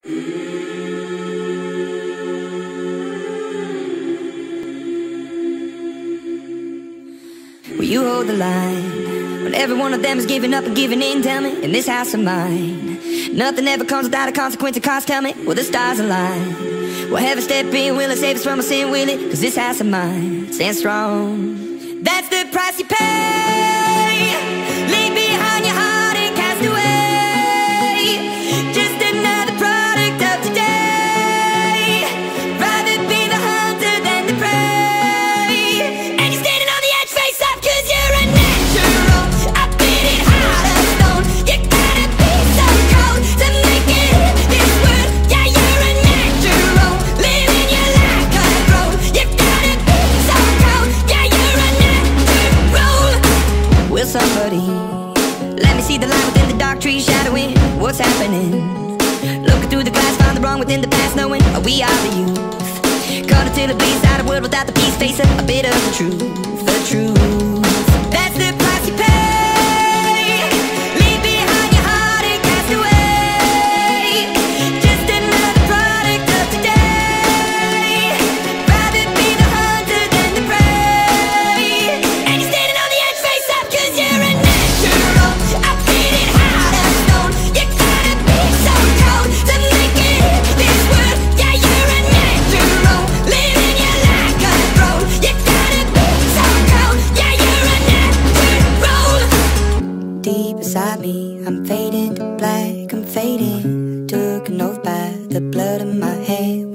Will you hold the line when every one of them is giving up and giving in? Tell me, in this house of mine, nothing ever comes without a consequence of cost. Tell me, will the stars align? Will heaven step in? Will it save us from our sin? Will it? Cause this house of mine stands strong. That's the price you pay. Leave behind your heart and cast away. Just another product of today. Rather be the hunter than the prey. And you're standing on the edge, face up, cause you're a natural. I beat it hard as stone. You gotta be so cold to make it in this world. Yeah, you're a natural. Living your life cutthroat. You gotta be so cold. Yeah, you're a natural. Will somebody let me see the light within the dark trees shadowing what's happening? Looking through the glass, find the wrong within the past, knowing we are the youth. Caught until it bleeds out a world without the peace, facing a bit of the truth, the truth. That's the price you pay. Leave behind your heart and cast away. Just another product of today. Rather be the hunter than the prey. And you're standing on the edge, face up, cause you're a natural. I beat it hard as stone. You gotta be so cold to make it in this world. Yeah, you're a natural. Living your life cutthroat. You gotta be so cold. Yeah, you're a natural. Deep inside me, I'm fading to black. I'm fading. Took an oath by the blood in my head.